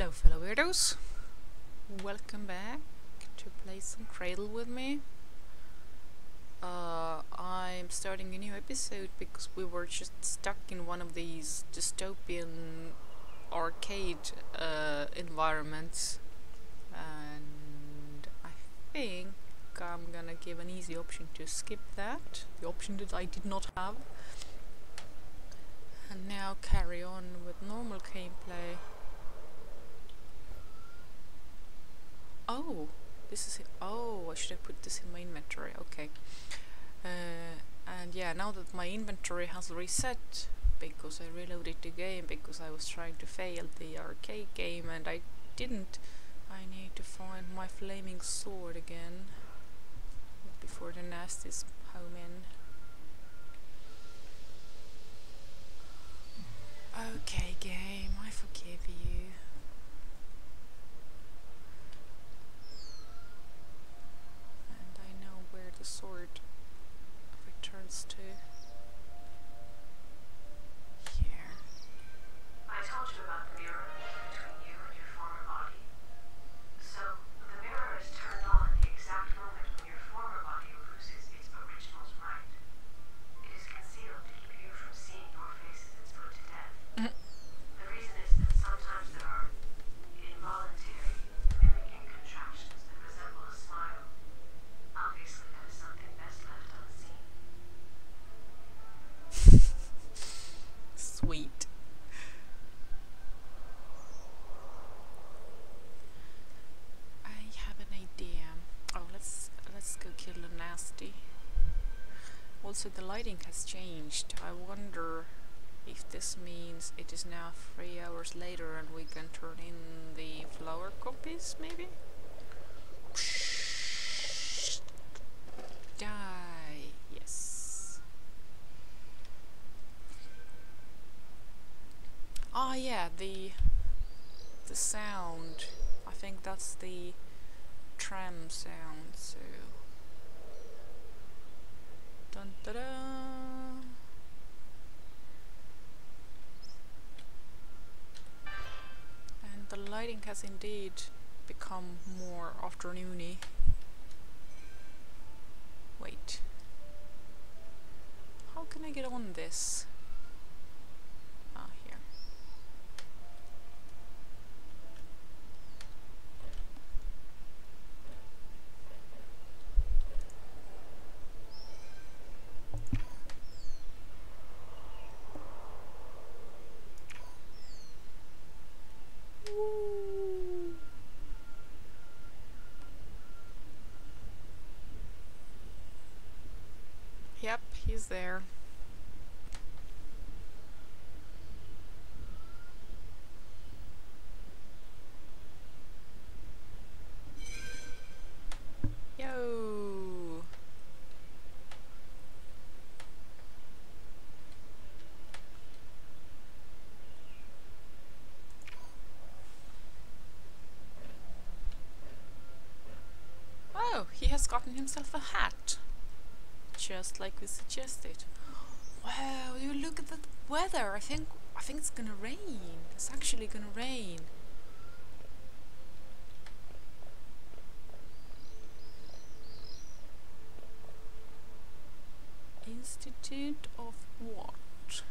Hello fellow weirdos, welcome back to play some Cradle with me. I'm starting a new episode because we were just stuck in one of these dystopian arcade environments, and I think I'm gonna give an easy option to skip that, the option that I did not have, and now carry on with normal gameplay. Oh, this is it. Oh, I should have put this in my inventory. Okay. And yeah, now that my inventory has reset because I reloaded the game because I was trying to fail the arcade game and I didn't, I need to find my flaming sword again before the nasties home in. Okay, game, I forgive you. The sword returns to here. I told you about the mirror between you and your former body. So, the mirror is turned on at the exact moment when your former body loses its original light. It is concealed to keep you from seeing your face as it's put to death. The reason is that sometimes there are involuntary mimicking contractions that resemble a smile. Obviously, that is something best left unseen. Sweet. I have an idea. Oh, let's go kill the nasty. Also, the lighting has changed. I wonder if this means it is now 3 hours later and we can turn in the flower copies, maybe? Die. Yes. Ah, yeah, the sound. I think that's the tram sound, so dun da da. And the lighting has indeed become more afternoony. Wait. How can I get on this? Ah, here. Woo. Yep, he's there. Yo. Oh, he has gotten himself a hat. Just like we suggested. Wow, you look at that weather. I think it's gonna rain. It's actually gonna rain. Institute of what?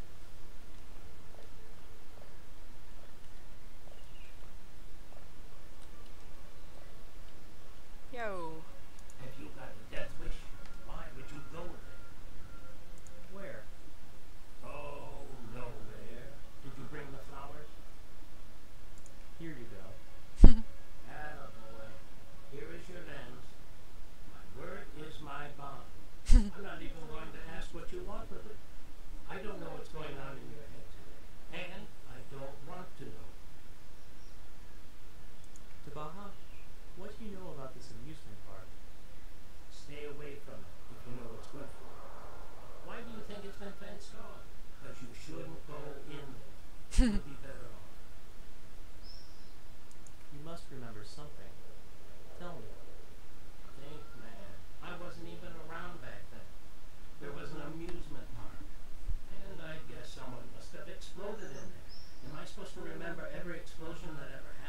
Yo. If you got a death wish, why would you go there? Where? Oh, nowhere. Did you bring the flowers? Here you go. Attaboy. Here is your lens. My word is my bond. I'm not even going to ask what you want with it. I don't know what's going on in your head today. And I don't want to know. Tabaha, what do you know about this amusement park? Stay away from it if you know what's good for you. Why do you think it's been fenced off? Because you shouldn't go in there. You'll be better off. You must remember something. Tell me. Think, man. I wasn't even around back then. There was an amusement park. And I guess someone must have exploded in there. Am I supposed to remember every explosion that ever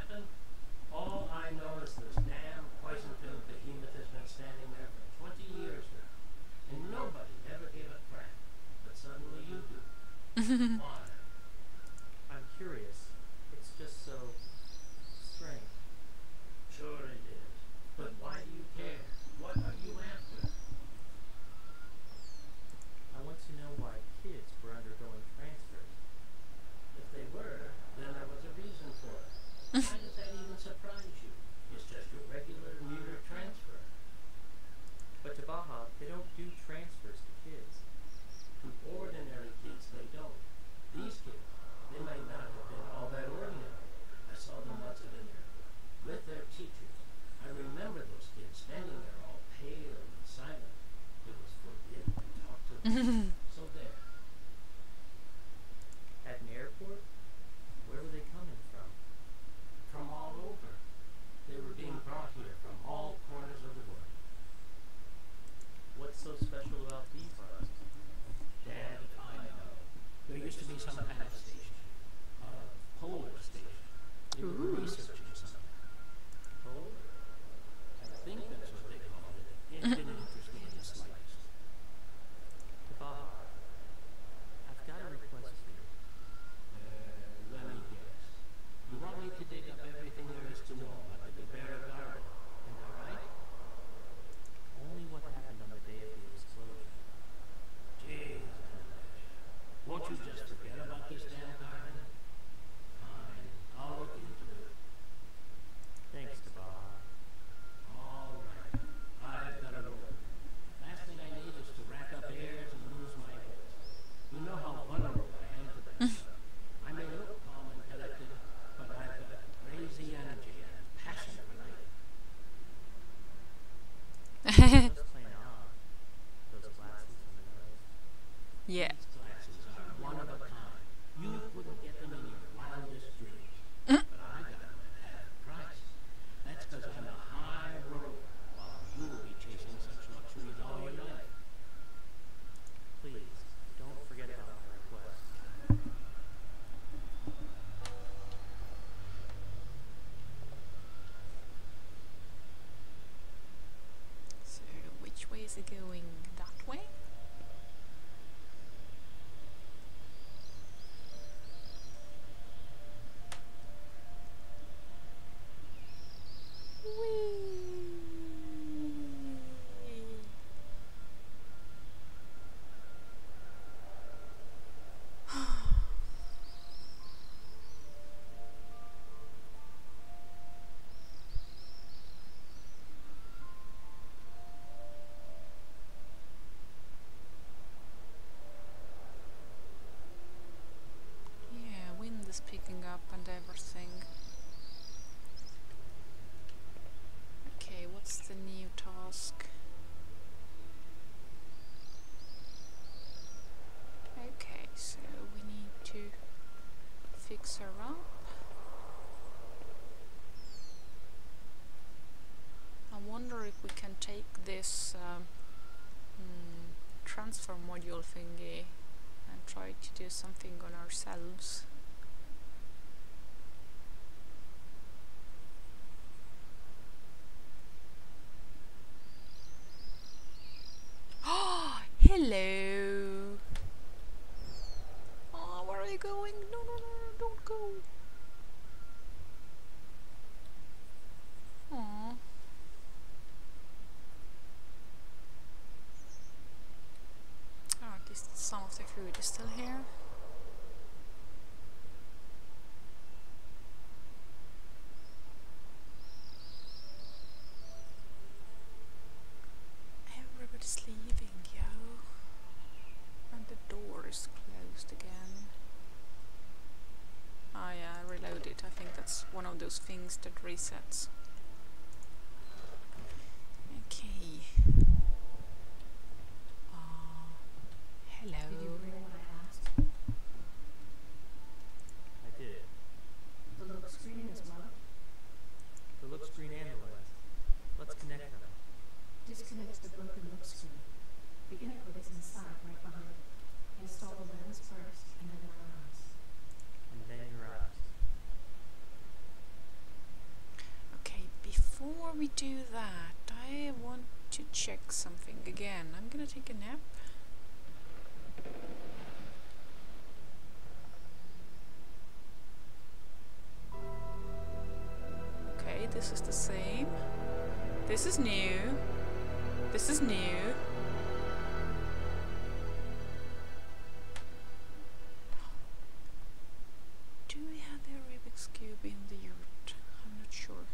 Why? I'm curious. It's just so strange. Sure it is. But why do you care? What are you after? I want to know why kids were undergoing transfers. If they were, then there was a reason for it. Why does that even surprise you? It's just your regular mirror transfer. But to Baja, they don't do transfers to kids. To ordinary kids, they don't. These kids, they might not have been all that ordinary. I saw them once at an airport, with their teachers. I remember those kids standing there all pale and silent. It was forbidden to talk to them. So there. At an airport? Where were they coming from? From all over. They were being brought here from all corners of the world. What's so special about these buses? Dad, I know. There used to be some kind of station. A polar station. They were researching something. Polar? I think that's what they called it. It didn't interest me in the slightest. To Baja, I've got a request for you. Let me guess. You want me to dig up everything there is to know about the Gebera Garden. Am I right? Only what happened on the day of the explosion. Jeez, won't you just forget about this damn garden? Fine, I'll look into it. Thanks to Baja. All right, I've got to go. Last thing I need is to rack up heirs and lose my head. You know how vulnerable I am to that stuff. I may look calm and collected, but I've got crazy energy and passion for life. Just plain on. Those glasses on the nose. Yeah. These glasses are one of a kind. You wouldn't get them in your wildest dreams. But I got them at half price. That's because I'm a high roller, while you'll be chasing such luxuries all your life. Please, don't forget about my request. So which way is it going? That way? Yeah, wind is picking up and everything. Okay, what's the new task? Okay, so we need to fix her up. I wonder if we can take this transfer module thingy and try to do something on ourselves. Oh, hello! Oh, where are you going? No, no, no, no, don't go! Aww. Oh, at least some of the food is still here. Everybody's leaving, yo. And the door is closed again. Ah, yeah, reload it. I think that's one of those things that resets. Okay. Hello. Did you bring what I asked? I did. The look screen as well? The look screen and the lens. Let's connect them. Disconnect the broken look screen. Begin it with its inside right behind it. Install the lens first and then your eyes. And then your eyes. Okay, before we do that, I want to check something again. I'm gonna take a nap. this is the same. This is new. This is new. Do we have the Rubik's Cube in the yurt? I'm not sure.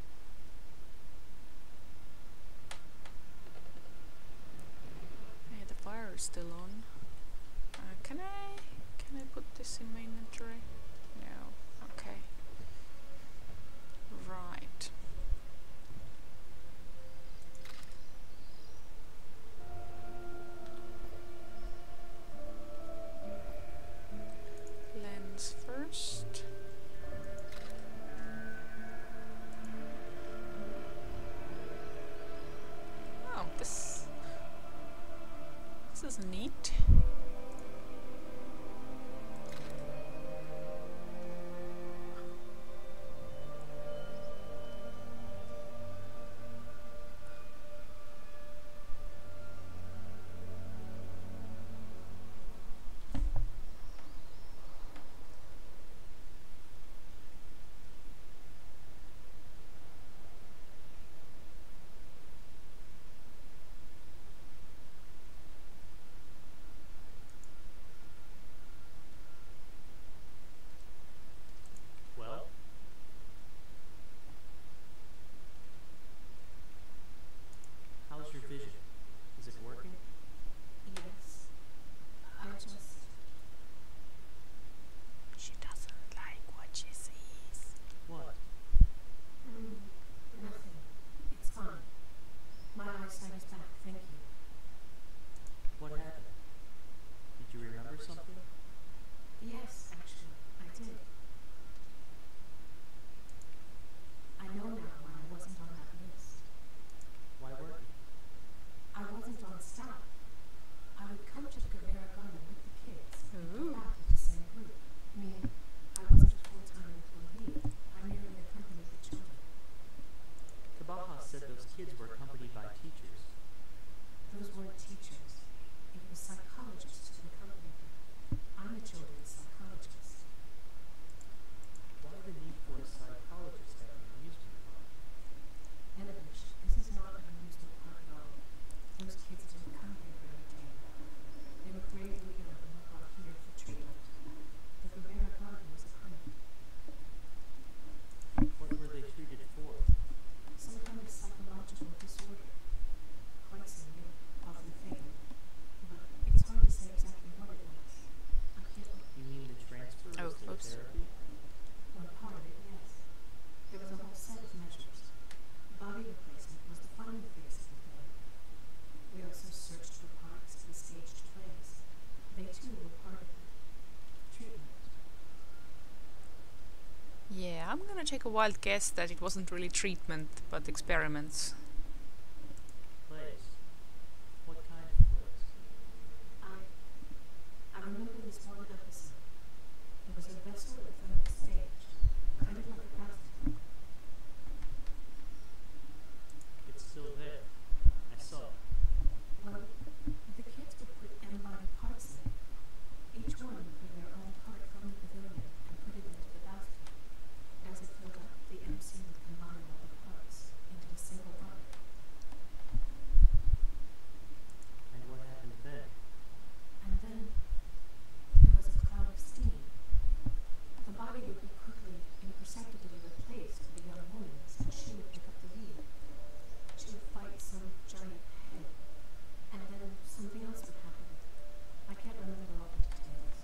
Yeah, the fire is still on. Can I put this in my inventory? No. Okay. Right. Lens first. Oh, this is neat. Well, how's your vision? Is it working? Yes. I just... She doesn't like what she sees. What? Nothing. It's fine. My eyesight is back, thank you. What happened? Did you remember something? Yes, actually, I did. I know now why I wasn't on that list. Why weren't you? I wasn't on staff. I would come to the Guerrera Garden with the kids and Ooh. go back with the same group. Meaning, I wasn't a full-time employee. I merely accompanied the children. Kabaha said those kids were accompanied by teachers. Those weren't teachers. It was psychologists who accompanied them. I'm a children's psychologist. Why the need for a psychologist at an amusement park? Enibish, this is not an amusement park at all. Those kids didn't come here for entertainment. They were gravely ill and were brought here for treatment. The Guerrera Garden was a clinic. What were they treated for? Some kind of psychological disorder. Quite severe, often fatal. But it's hard to say exactly what it was. I can't... You mean the transfer Oh, was their oops. therapy? One part of it, yes. There was a whole set of measures. Body replacement was the final phase of the therapy. We also searched for parts and staged plays. They too were part of it. Treatment. Yeah, I'm gonna take a wild guess that it wasn't really treatment, but experiments. Plays. What kind of plays? I remember this one episode. It was a vessel in front of the stage, kind of like a bathtub. It's still there. I saw it. Well, the kids would put embodied parts in it. Each one would bring their own part from the pavilion and put it into the bathtub. As it filled up, the MC would combine all the parts into a single body. And what happened then? And then there was a cloud of steam. The body would be quickly, imperceptibly replaced with a young woman's, and she would pick up the lead. She would fight some giant head, and then something else would happen. I can't remember all the details.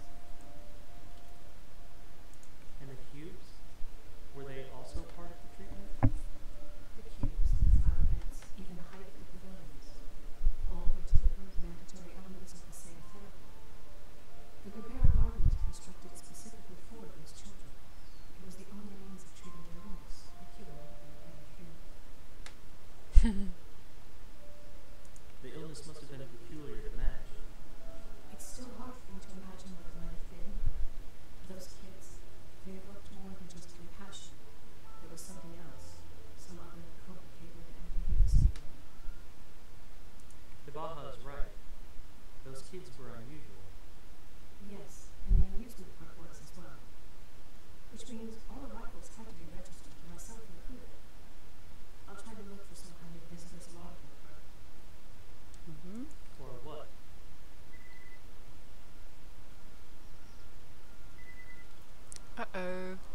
And the cubes? Were they also part of the treatment? The cubes, the flower beds, even the height of the pavilions, all were deliberate mandatory elements of the same therapy. The Guerrera Garden was constructed specifically for those children. It was the only means of treating their illness, the cure would have been right here. The illness must have been peculiar to match. It's still hard for me to imagine what it might have been. Those kids, they evoked more than just compassion. There was something else, some other complicated, ambiguous feeling. Kabaha is right. Those kids were unusual. Yes, and the amusement park was as well. Which means all arrivals had to be registered, myself included. I'll try to look for some kind of vistas logbook. Mm-hmm. For what? Uh-oh.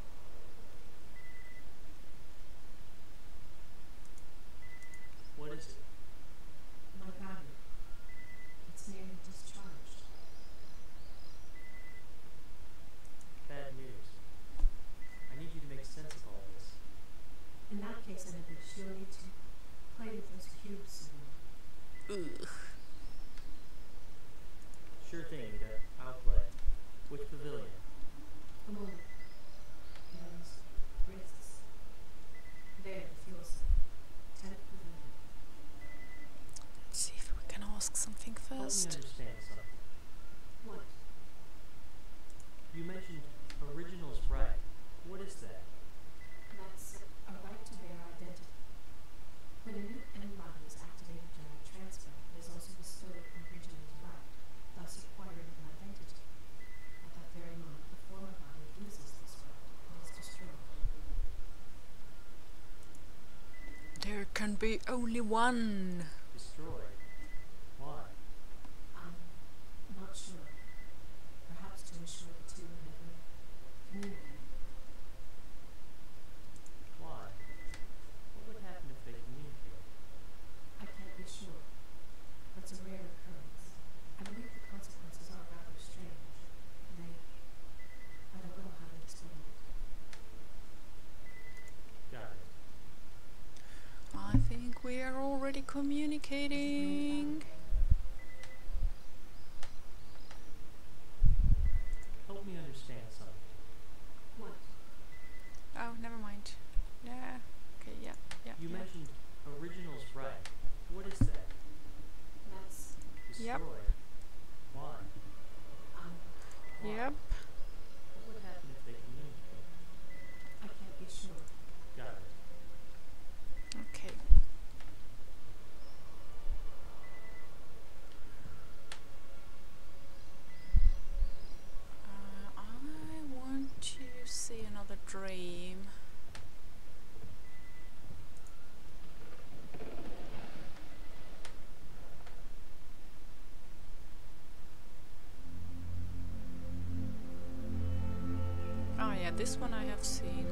What is it? My battery. It's nearly discharged. Bad news. I need you to make sense of all this. In that case, Noobvision, you'll need to play with those cubes some more. Ugh. Sure thing, Mita. I'll play. Which pavilion? A moment. Those wrists. There, the fuel cell. 10th pavilion. Let's see if we can ask something Help me first. understand something. What? You mentioned originals right. What is that? That's a right to bear identity. When a new N-body is activated during transfer, it is also bestowed an original's right, thus acquiring an identity. At that very moment, the former body loses this right and is destroyed. There can be only one. Destroyed. Why? I'm not sure. Perhaps to ensure the two would never communicate. Why? What would happen if they communicate? I can't be sure. That's a rare occurrence. I believe the consequences are rather strange. I don't know how to explain it. Got it. I think we are already communicating. Help me understand something. What? Oh, never mind. Yeah. Okay, yeah. You yeah. mentioned originals right. What is that? That's, Yep. Destroyed. Why? um, Yep. What would happen if they communicate? I can't be sure. Got it. Okay. I want to see another dream. Oh yeah, this one I have seen.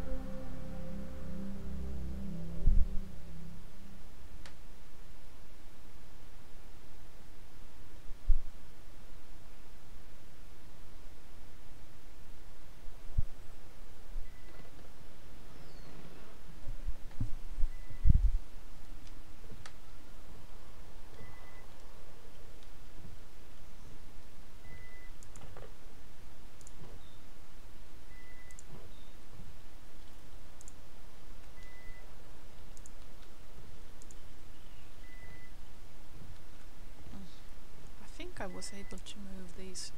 I think I was able to move these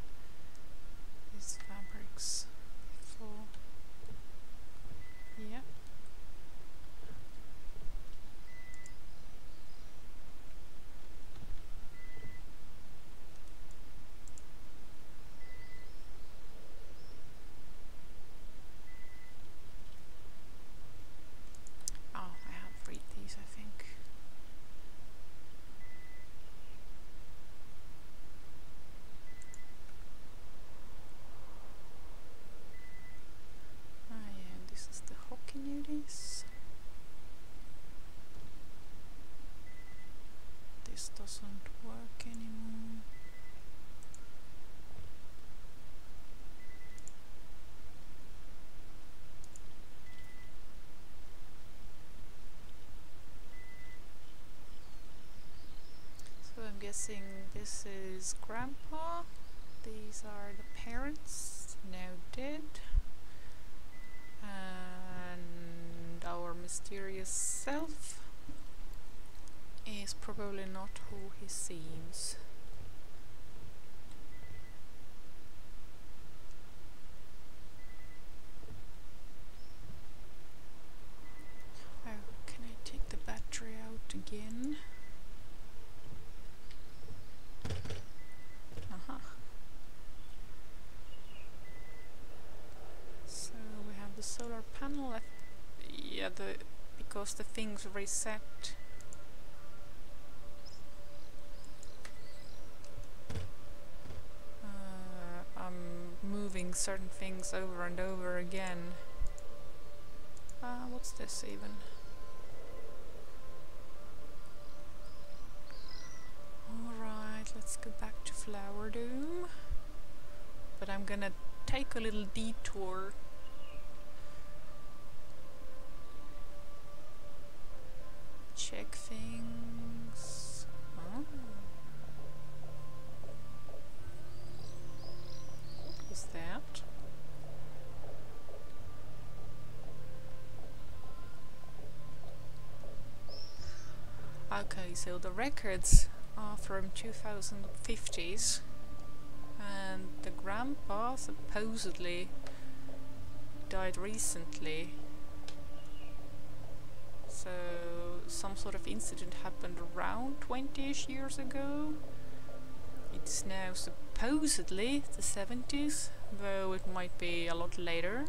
fabrics before. Yeah. Oh, I have read these, I think. Ah, yeah, and this is the hockey nudies. This doesn't work anymore. So I'm guessing this is Grandpa. These are the parents, now dead. And our mysterious self is probably not who he seems. Oh, can I take the battery out again? Aha. So we have the solar panel. Yeah, the because the things reset. I'm moving certain things over and over again. What's this even? Alright, let's go back to Flower Dome. But I'm gonna take a little detour. Check things. Oh. What was that? Okay, so the records are from 2050s, and the grandpa supposedly died recently. So some sort of incident happened around 20-ish years ago. It's now supposedly the 70s, though it might be a lot later.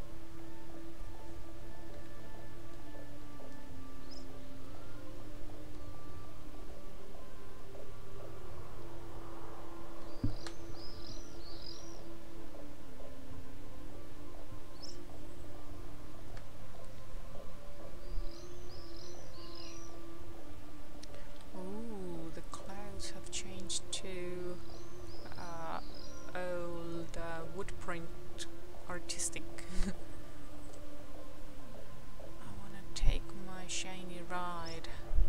Woodprint artistic. I wanna take my shiny ride.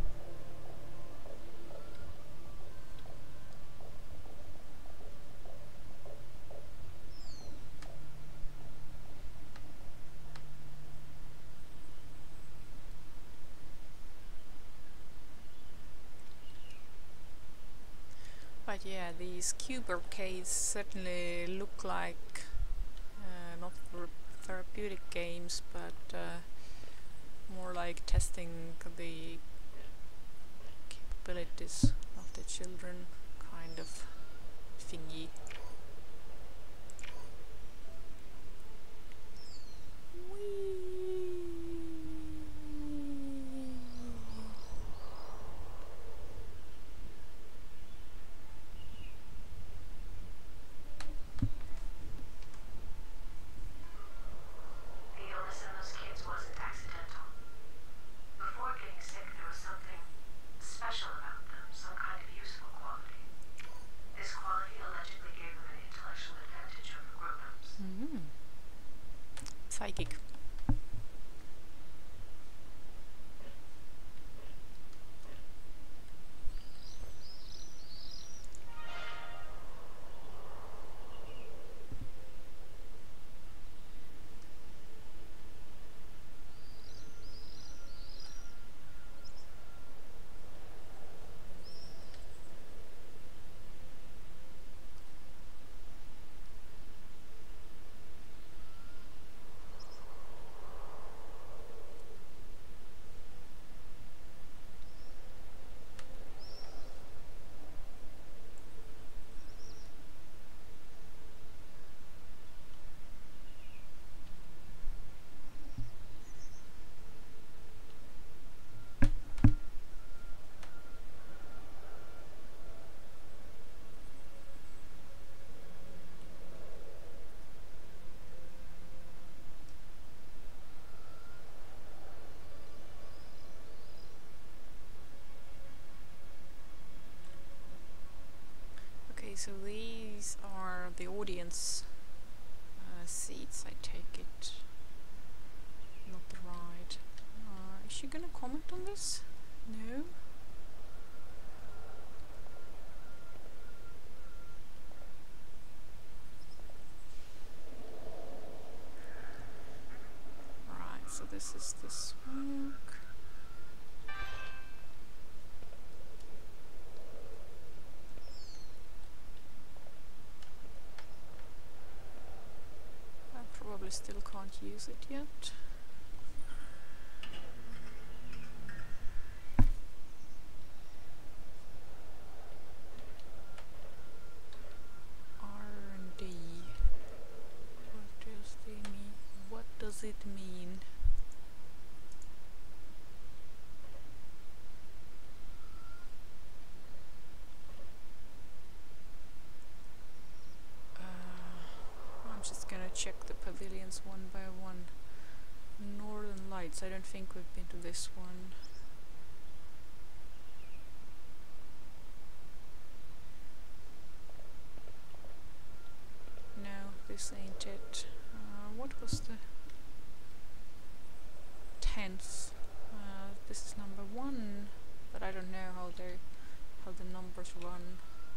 But yeah, these cube arcades certainly look like not therapeutic games, but more like testing the capabilities of the children kind of thingy. The illness in those kids wasn't accidental. Before getting sick, there was something special about them, some kind of useful quality. This quality allegedly gave them an intellectual advantage over grown-ups. Psychic. So these are the audience seats, I take it. Not the ride. Is she gonna comment on this? No? Right, so this is the smoke. Probably still can't use it yet. R&D. What does they mean? What does it mean? check the pavilions one by one. Northern Lights, I don't think we've been to this one. No, this ain't it. What was the 10th? This is number 1, but I don't know how the numbers run.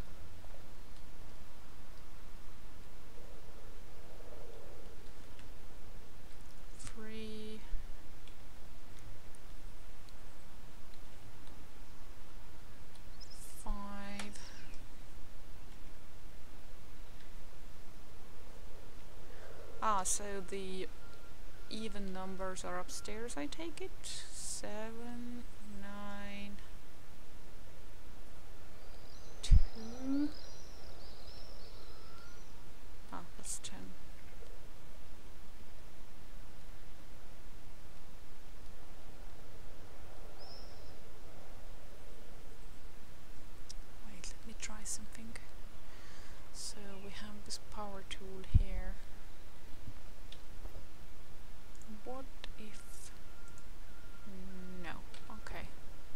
Three. Five. So the even numbers are upstairs, I take it. 7, 9, 2. That's 10. Wait, let me try something. So we have this power tool here. What if... No. Okay.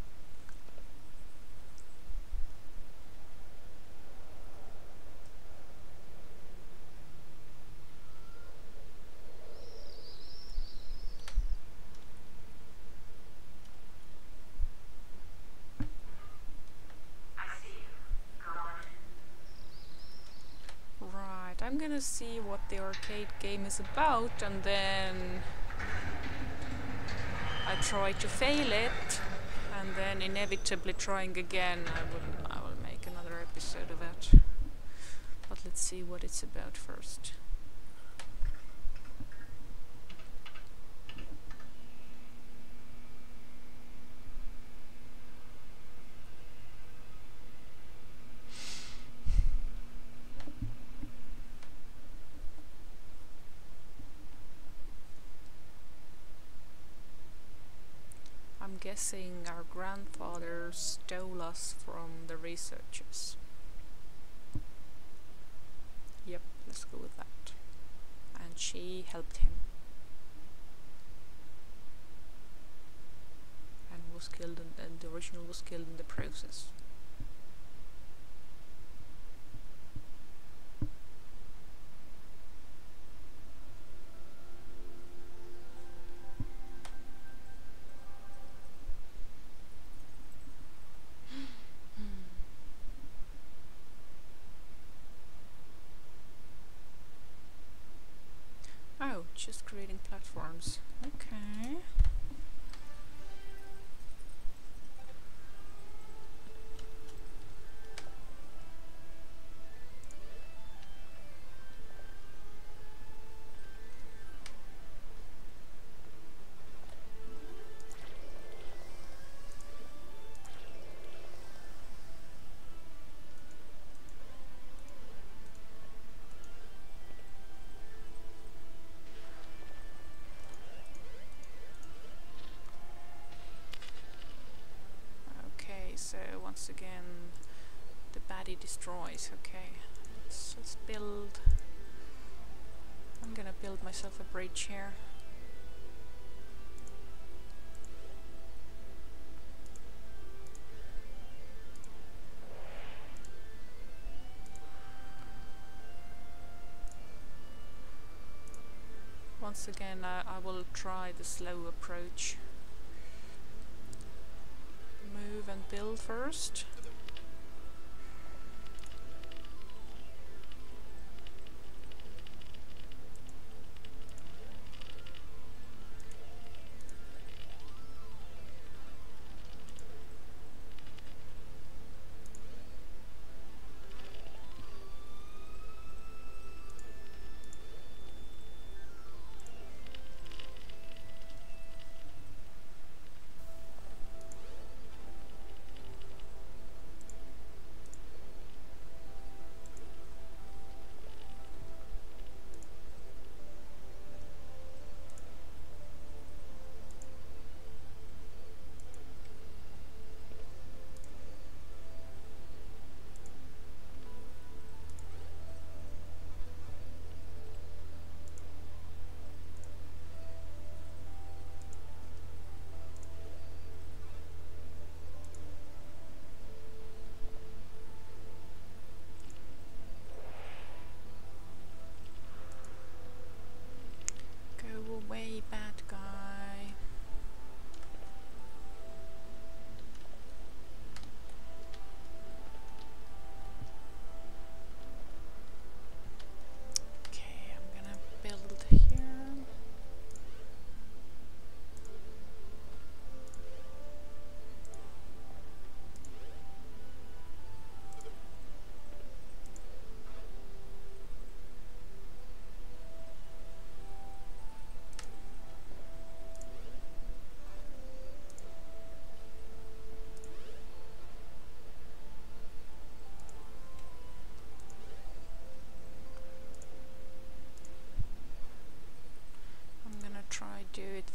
I see you. Go on in. Right, I'm gonna see what the arcade game is about, and then I try to fail it, and then inevitably trying again, I will make another episode of that. But let's see what it's about first. I'm guessing our grandfather stole us from the researchers. Yep, let's go with that. And she helped him. And was killed, and the original was killed in the process. Oh, just creating platforms. Okay. So once again, the baddie destroys. Okay, let's build. I'm gonna build myself a bridge here. Once again, I will try the slow approach. Move and build first.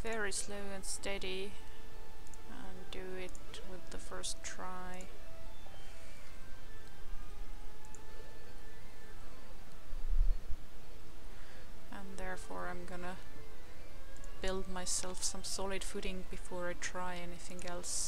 very slow and steady and do it with the first try. And therefore I'm gonna build myself some solid footing before I try anything else.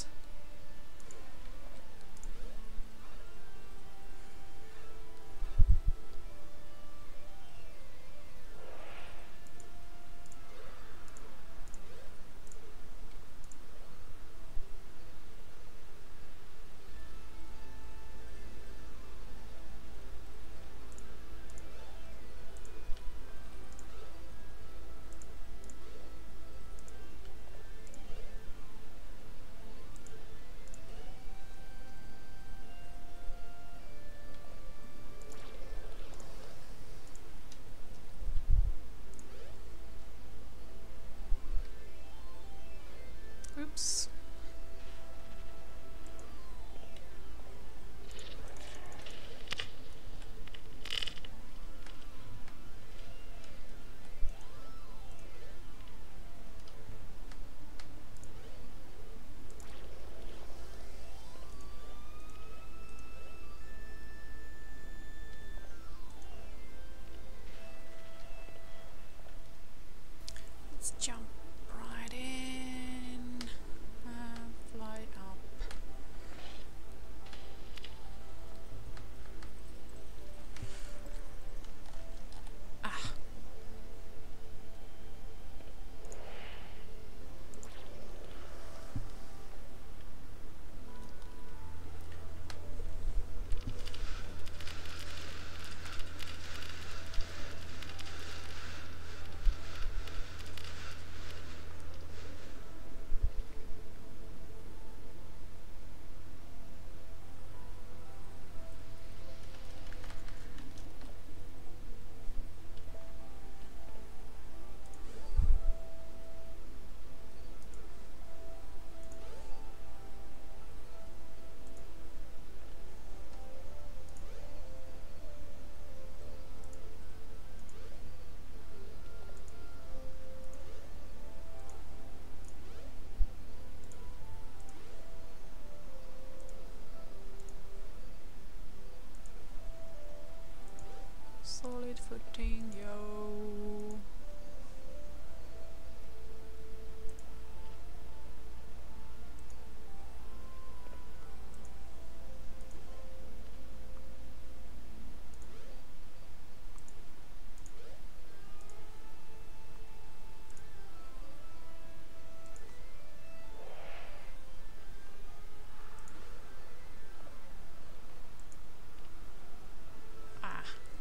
Oops. Let's jump right in and fly up. Ah. Solid footing, yo. Ah.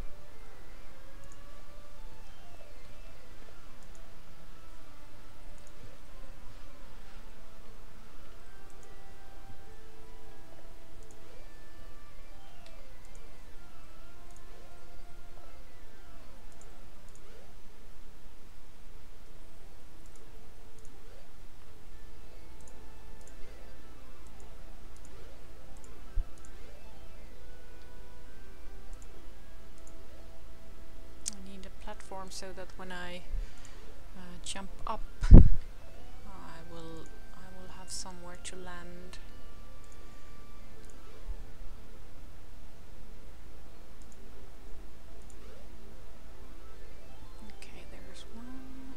I need a platform so that when I jump up, I will have somewhere to land. Okay, there's one.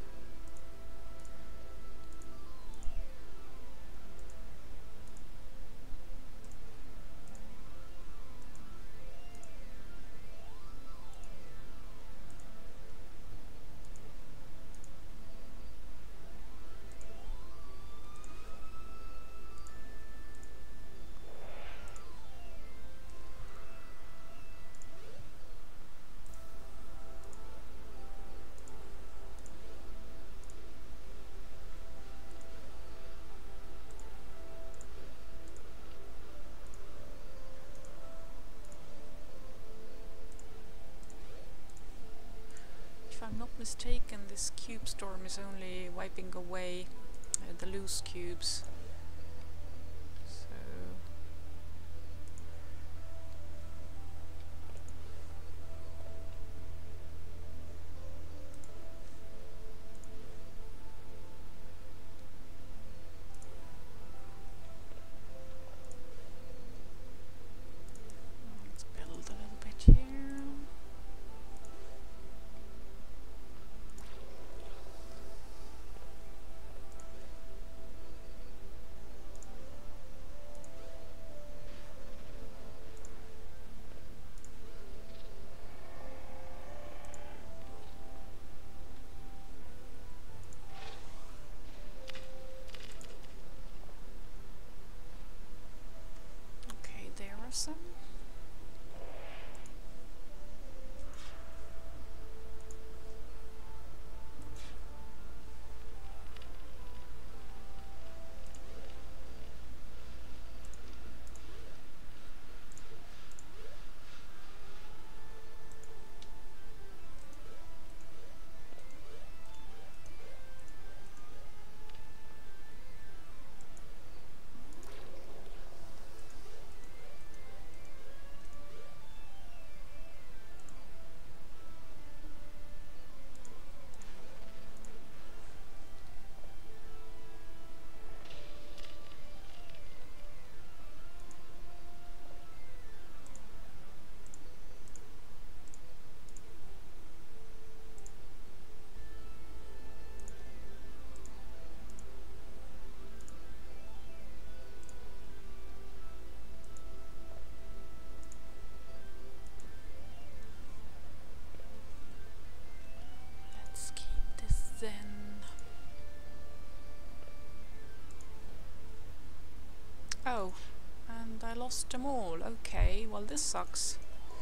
If I'm not mistaken, this cube storm is only wiping away the loose cubes. So lost them all. Okay, well this sucks.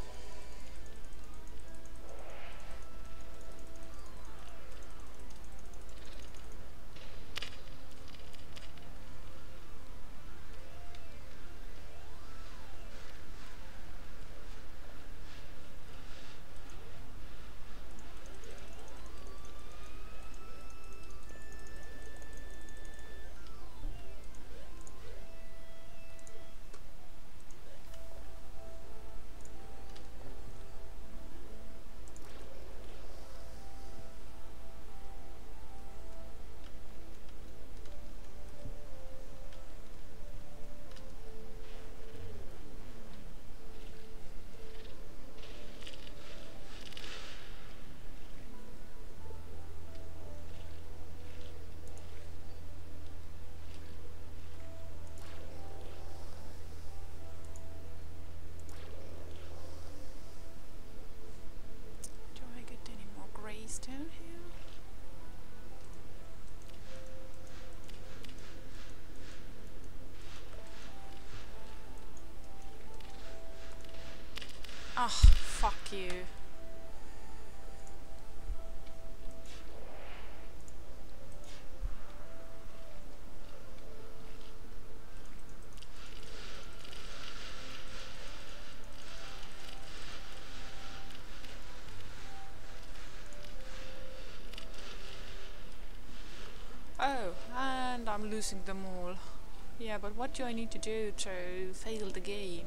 Do I get any more greys down here? Ah, fuck you. Oh, and I'm losing them all. Yeah, but what do I need to do to fail the game?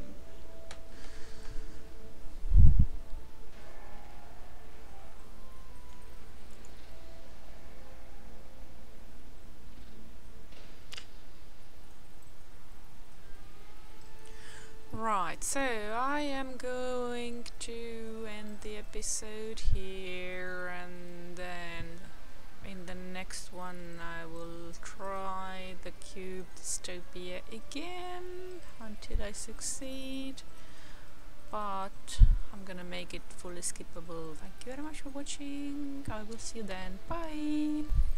Right, so I am going to end the episode here, and then in the next one I will try the cube dystopia again until I succeed, but I'm gonna make it fully skippable. Thank you very much for watching. I will see you then. Bye!